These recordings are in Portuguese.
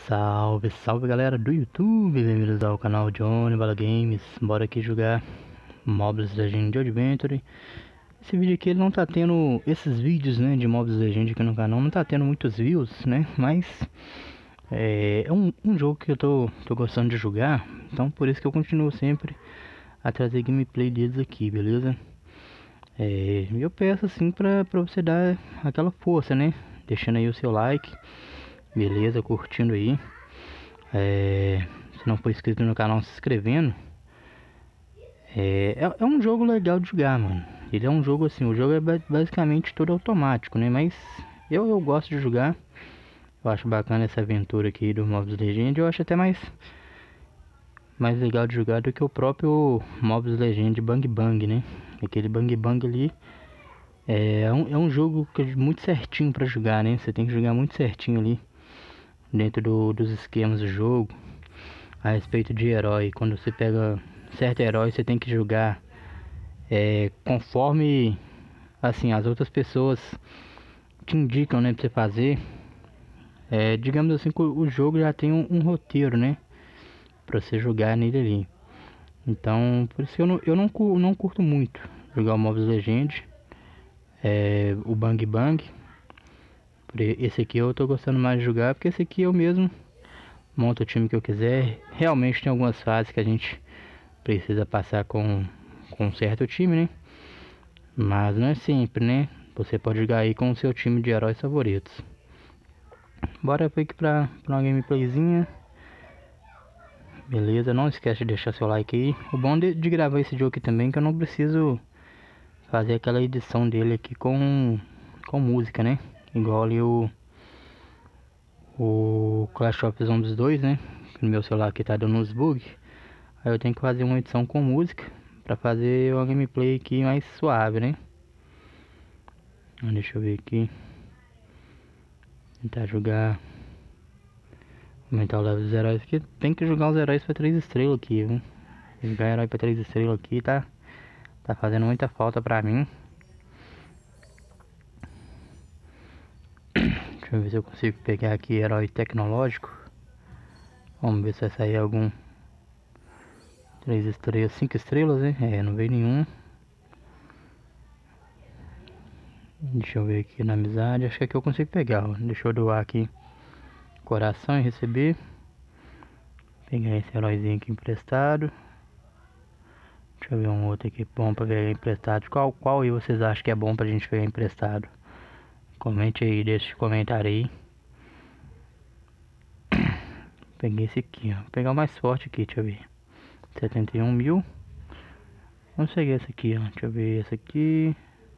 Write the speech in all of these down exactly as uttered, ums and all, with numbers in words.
Salve, salve galera do YouTube, bem-vindos ao canal Johnny Bala Games. Bora aqui jogar Mobs Legend Adventure. Esse vídeo aqui ele não tá tendo, esses vídeos né, de Mobs Legend aqui no canal, não tá tendo muitos views, né? Mas é, é um, um jogo que eu tô, tô gostando de jogar, então por isso que eu continuo sempre a trazer gameplay deles aqui, beleza? E é, eu peço assim pra, pra você dar aquela força, né? Deixando aí o seu like. Beleza, curtindo aí. É, se não for inscrito no canal, se inscrevendo. É, é, é um jogo legal de jogar, mano. Ele é um jogo assim, o jogo é basicamente todo automático, né? Mas eu, eu gosto de jogar. Eu acho bacana essa aventura aqui do Mobs Legend. Eu acho até mais mais legal de jogar do que o próprio Mobs Legend Bang Bang, né? Aquele Bang Bang ali é um, é um jogo que é muito certinho pra jogar, né? Você tem que jogar muito certinho ali dentro do, dos esquemas do jogo. A respeito de herói, quando você pega certo herói, você tem que jogar é, conforme assim as outras pessoas te indicam, né, pra você fazer. É, digamos assim que o jogo já tem um, um roteiro, né, pra você jogar nele ali. Então, por isso que eu não, eu não, não curto muito jogar o Mobs Legend, é, o Bang Bang. Esse aqui eu tô gostando mais de jogar, porque esse aqui eu mesmo monto o time que eu quiser. Realmente tem algumas fases que a gente precisa passar com, com um certo time, né? Mas não é sempre, né? Você pode jogar aí com o seu time de heróis favoritos. Bora aqui pra, pra uma gameplayzinha. Beleza, não esquece de deixar seu like aí. O bom de, de gravar esse jogo aqui também é que eu não preciso fazer aquela edição dele aqui com, com música, né? Igual ali o o Clash of Zombies dois, né? No meu celular aqui tá dando uns bugs. Aí eu tenho que fazer uma edição com música pra fazer uma gameplay aqui mais suave, né? Deixa eu ver aqui. Tentar jogar. Aumentar o level dos heróis aqui. Tem que jogar os heróis pra três estrelas aqui, viu? Jogar herói pra três estrelas aqui tá, tá fazendo muita falta pra mim. Deixa eu ver se eu consigo pegar aqui herói tecnológico. Vamos ver se vai sair algum três estrelas, cinco estrelas, né? É, não veio nenhum. Deixa eu ver aqui na amizade. Acho que aqui eu consigo pegar, ó. Deixa eu doar aqui coração e receber. Pegar esse heróizinho aqui emprestado. Deixa eu ver um outro aqui bom pra pegar emprestado. Qual, qual aí vocês acham que é bom pra gente pegar emprestado? Comente aí, deixa comentário aí. Peguei esse aqui, ó. Vou pegar o mais forte aqui, deixa eu ver. setenta e um mil. Vamos pegar esse aqui, ó. Deixa eu ver esse aqui.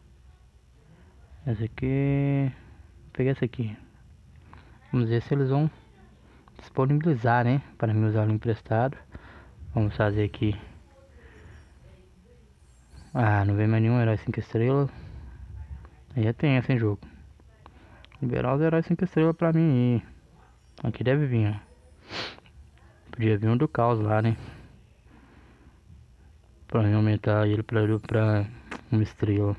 Esse aqui. Vou pegar esse aqui. Vamos ver se eles vão disponibilizar, né? Para me usar o emprestado. Vamos fazer aqui. Ah, não vem mais nenhum herói cinco estrelas. Aí já tem esse jogo. Liberar os heróis cinco estrelas pra mim. Aqui deve vir, ó. Podia vir um do caos lá, né? Pra aumentar ele pra, pra uma estrela.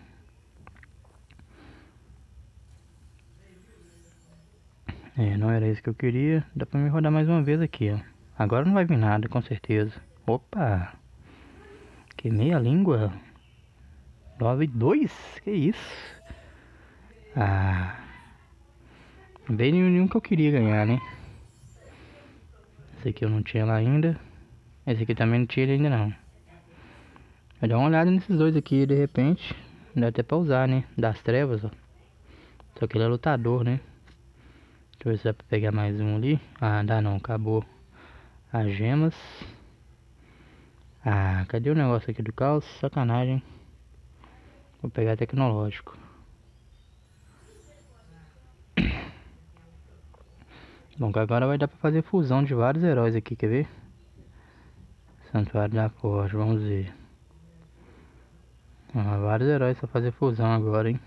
É, não era isso que eu queria. Dá pra me rodar mais uma vez aqui, ó. Agora não vai vir nada, com certeza. Opa! Queimei a língua. nove dois? Que isso? Ah... Bem nenhum que eu queria ganhar, né? Esse aqui eu não tinha lá ainda. Esse aqui também não tinha ainda não. Vou dar uma olhada nesses dois aqui, de repente. Dá até pra usar, né? Das trevas, ó. Só que ele é lutador, né? Deixa eu ver se dá pra pegar mais um ali. Ah, dá não, acabou as gemas. Ah, cadê o negócio aqui do caos? Sacanagem. Vou pegar tecnológico. Bom, que agora vai dar pra fazer fusão de vários heróis aqui, quer ver? Santuário da Forja, vamos ver. Ah, vários heróis pra fazer fusão agora, hein?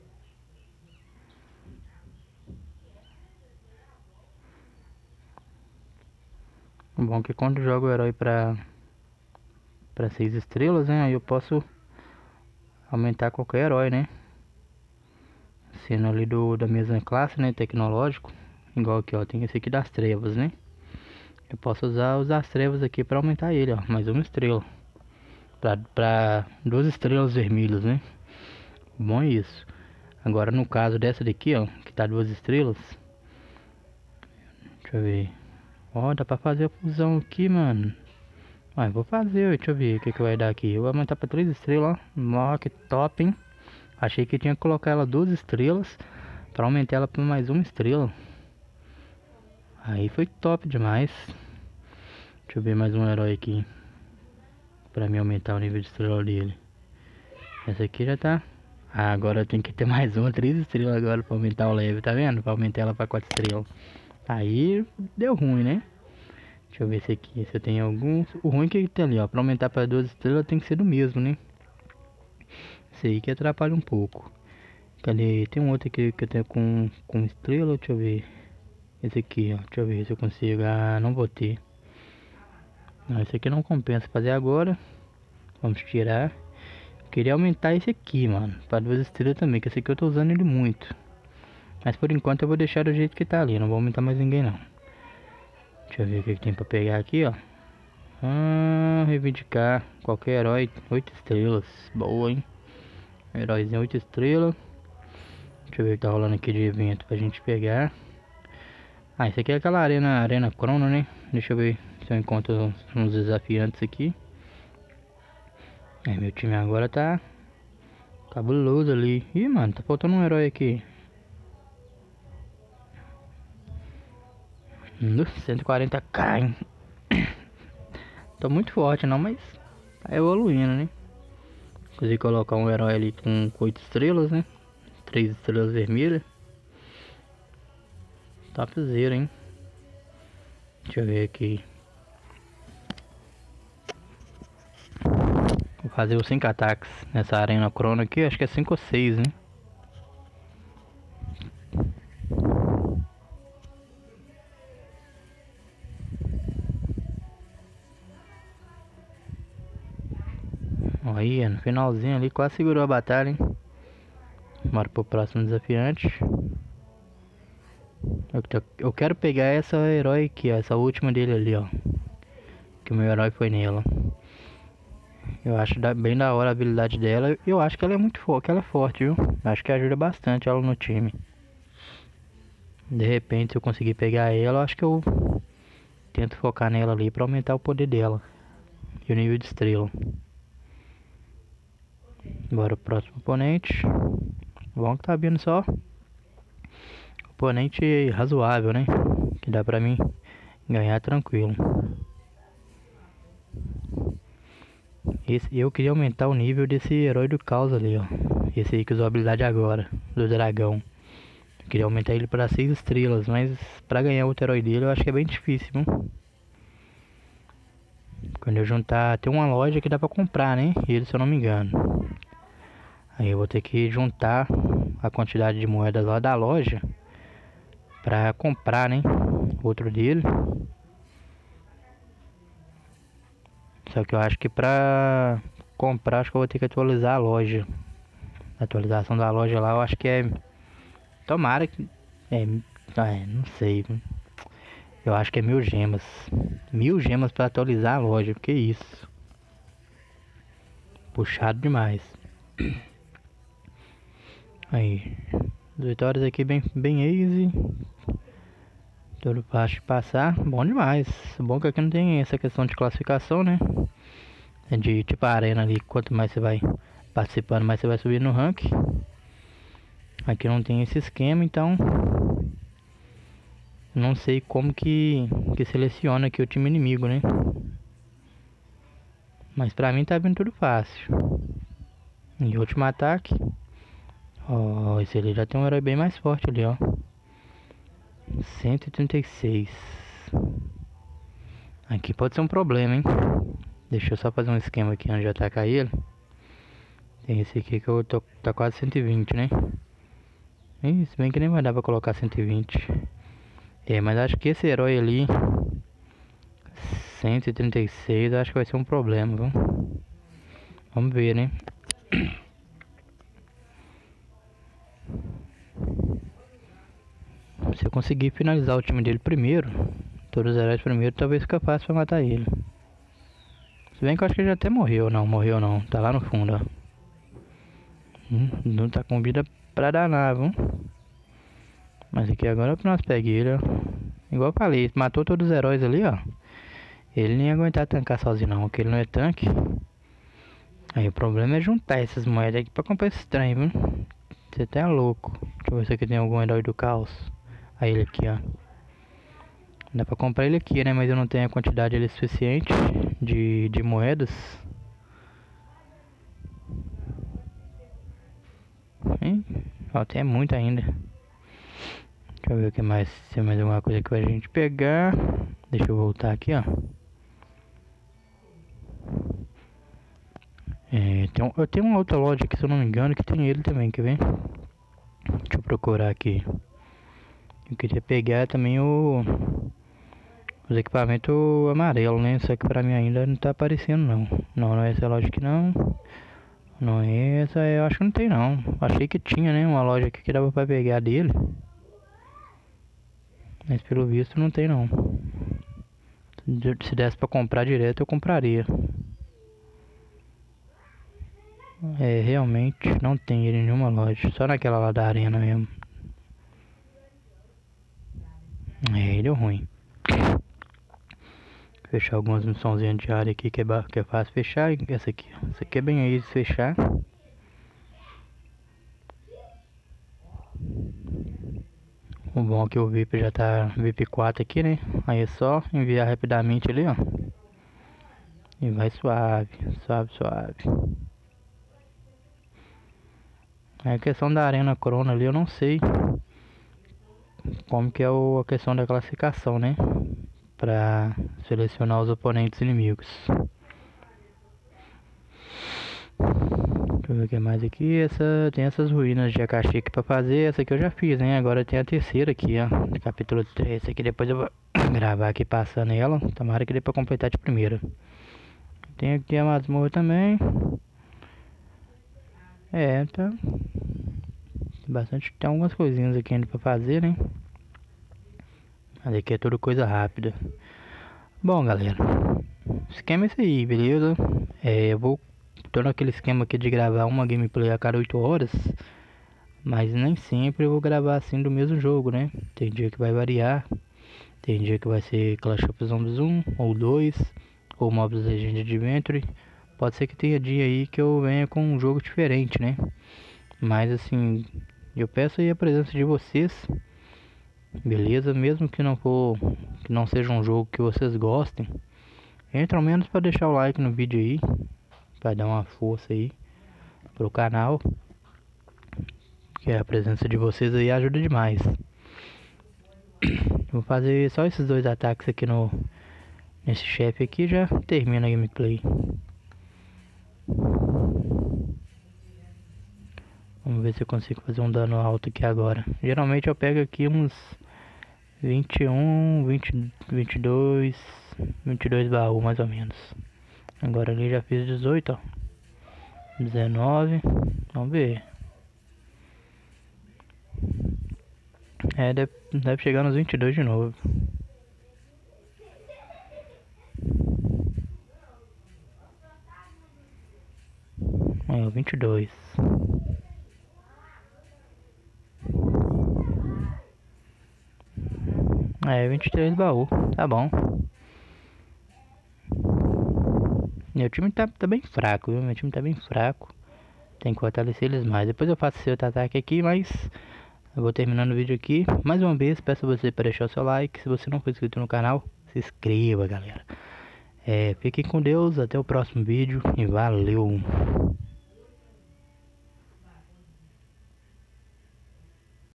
Bom que quando eu jogo o herói pra Pra seis estrelas, né? Aí eu posso aumentar qualquer herói, né? Sendo ali do, da mesma classe, né? Tecnológico. igual aqui, ó, tem esse aqui das trevas, né? Eu posso usar os das trevas aqui pra aumentar ele, ó, mais uma estrela. Pra, pra duas estrelas vermelhas, né? Bom é isso. Agora no caso dessa daqui, ó, que tá duas estrelas. Deixa eu ver. Ó, dá pra fazer a fusão aqui, mano. Ah, eu vou fazer, deixa eu ver o que que vai dar aqui. Eu vou aumentar pra três estrelas, ó. Ó, que top, hein? Achei que tinha que colocar ela duas estrelas pra aumentar ela pra mais uma estrela. Aí foi top demais. Deixa eu ver mais um herói aqui pra me aumentar o nível de estrela dele. Essa aqui já tá. Ah, agora tem que ter mais uma, três estrelas agora pra aumentar o level, tá vendo? Pra aumentar ela pra quatro estrelas. Aí deu ruim, né? Deixa eu ver se aqui, se eu tenho algum. O ruim é que tem ali, ó. Pra aumentar pra duas estrelas tem que ser do mesmo, né? Esse aí que atrapalha um pouco. Cadê? Tem um outro aqui que eu tenho com, com estrela, deixa eu ver. Esse aqui, ó. Deixa eu ver se eu consigo. Ah, não vou ter. Não, esse aqui não compensa fazer agora. Vamos tirar. Queria aumentar esse aqui, mano, para duas estrelas também, que esse aqui eu tô usando ele muito. Mas por enquanto eu vou deixar do jeito que tá ali, não vou aumentar mais ninguém não. Deixa eu ver o que, que tem pra pegar aqui, ó. Ah, reivindicar qualquer herói, oito estrelas, boa, hein. Heróizinho oito estrelas. Deixa eu ver o que tá rolando aqui de evento pra gente pegar. Ah, esse aqui é aquela arena, arena crono, né. Deixa eu ver se eu encontro uns desafiantes aqui. É, meu time agora tá cabuloso ali. Ih, mano, tá faltando um herói aqui. cento e quarenta k, hein? Tô muito forte não, mas tá evoluindo, né? Consegui colocar um herói ali com oito estrelas, né? três estrelas vermelhas. Topzera, hein? Deixa eu ver aqui. Vou fazer os cinco ataques nessa arena crono aqui. Acho que é cinco ou seis, né? Aí, no finalzinho ali, quase segurou a batalha, hein? Bora pro próximo desafiante. Eu, eu quero pegar essa herói aqui, ó. Essa última dele ali, ó. Que o meu herói foi nela. Eu acho bem da hora a habilidade dela. Eu acho que ela é muito forte, que ela é forte, viu? Acho que ajuda bastante ela no time. De repente, se eu conseguir pegar ela, eu acho que eu tento focar nela ali pra aumentar o poder dela. E o nível de estrela. Bora pro próximo oponente. Bom que tá vindo só oponente razoável, né? Que dá pra mim ganhar tranquilo. Esse, eu queria aumentar o nível desse herói do caos ali, ó. Esse aí que usou a habilidade agora, do dragão. Eu queria aumentar ele para seis estrelas, mas pra ganhar outro herói dele eu acho que é bem difícil, viu? Quando eu juntar, tem uma loja que dá pra comprar, né? Ele, se eu não me engano. Aí eu vou ter que juntar a quantidade de moedas lá da loja pra comprar, né? Outro dele. Só que eu acho que pra comprar, acho que eu vou ter que atualizar a loja. A atualização da loja lá, eu acho que é... Tomara que... É, é não sei. Eu acho que é mil gemas. Mil gemas pra atualizar a loja, que isso. Puxado demais. Aí. As vitórias aqui bem, bem easy. Tudo fácil de passar. Bom demais. Bom que aqui não tem essa questão de classificação, né? É de tipo a arena ali. Quanto mais você vai participando, mais você vai subir no ranking. Aqui não tem esse esquema, então... Não sei como que, que seleciona aqui o time inimigo, né? Mas pra mim tá vindo tudo fácil. E último ataque. Ó, esse ali já tem um herói bem mais forte ali, ó. cento e trinta e seis. Aqui pode ser um problema, hein? Deixa eu só fazer um esquema aqui antes de atacar ele. Tem esse aqui que eu tô, tá quase cento e vinte, né? Isso, bem que nem vai dar pra colocar cento e vinte. É, mas acho que esse herói ali, cento e trinta e seis, acho que vai ser um problema, viu? Vamos ver, né? se eu conseguir finalizar o time dele primeiro, todos os heróis primeiro, talvez fique fácil pra matar ele. Se bem que eu acho que ele já até morreu. Não, morreu não. Tá lá no fundo, ó. Hum, não tá com vida pra danar, viu? Mas aqui agora nós peguemos ele, ó. Igual eu falei, matou todos os heróis ali, ó. Ele nem ia aguentar tancar sozinho não, porque ele não é tanque. Aí o problema é juntar essas moedas aqui pra comprar esse trem, viu? Você tá louco. Deixa eu ver se aqui tem algum herói do caos. Aí ele aqui, ó. Dá pra comprar ele aqui, né? Mas eu não tenho a quantidade ali suficiente de, de moedas. Hein? Ó, tem muito ainda. Deixa eu ver o que mais. Se tem mais alguma coisa que vai a gente pegar. Deixa eu voltar aqui, ó. É, tem um, eu tenho uma outra loja aqui, se eu não me engano, que tem ele também, quer ver? Deixa eu procurar aqui. Eu queria pegar também o... os equipamentos amarelos, né? Só que pra mim ainda não tá aparecendo, não. Não, não é essa loja aqui, não. Não é essa, eu acho que não tem, não. Achei que tinha, né? Uma loja aqui que dava pra pegar dele. Mas pelo visto não tem, não. Se desse pra comprar direto, eu compraria. É, realmente não tem ele em nenhuma loja. Só naquela lá da arena mesmo. É, ele é ruim. Fechar algumas missãozinhas de área aqui que é, que é fácil fechar. Essa aqui, essa aqui é bem aí de fechar. O bom é que o V I P já tá V I P quatro aqui, né? Aí é só enviar rapidamente ali, ó. E vai suave, suave, suave. É a questão da arena corona ali, eu não sei como que é o, a questão da classificação, né? Pra selecionar os oponentes inimigos. Deixa eu ver o que mais aqui. Essa, tem essas ruínas de Akashi aqui pra fazer. Essa aqui eu já fiz, né? Agora tem a terceira aqui, ó. Do capítulo três. Essa aqui depois eu vou gravar aqui passando ela. Tomara que dê pra completar de primeira. Tem aqui a masmorra também. É, tá. Tem bastante. Tem algumas coisinhas aqui ainda pra fazer, né? Mas aqui é tudo coisa rápida. Bom, galera, o esquema é esse aí, beleza? É, eu vou tô naquele esquema aqui de gravar uma gameplay a cada oito horas. Mas nem sempre eu vou gravar assim do mesmo jogo, né? Tem dia que vai variar. Tem dia que vai ser Clash of Zombies um ou dois, ou Mobile Legends Adventure. Pode ser que tenha dia aí que eu venha com um jogo diferente, né? Mas assim, eu peço aí a presença de vocês, beleza? Mesmo que não for, que não seja um jogo que vocês gostem, entra ao menos para deixar o like no vídeo aí, para dar uma força aí pro canal, que a presença de vocês aí ajuda demais. Vou fazer só esses dois ataques aqui no nesse chefe aqui, já termina a gameplay. Vamos ver se eu consigo fazer um dano alto aqui agora. Geralmente eu pego aqui uns vinte e um, vinte, vinte e dois, vinte e dois baús mais ou menos. Agora ali já fiz dezoito, ó. dezenove. Vamos ver. É, deve, deve chegar nos vinte e dois de novo. É, vinte e dois. É, vinte e três baú, tá bom. Meu time tá, tá bem fraco, viu? Meu time tá bem fraco. Tem que fortalecer eles mais. Depois eu faço esse outro ataque aqui, mas eu vou terminando o vídeo aqui. Mais uma vez, peço a você para deixar o seu like. Se você não for inscrito no canal, se inscreva, galera. É, fiquem com Deus, até o próximo vídeo e valeu!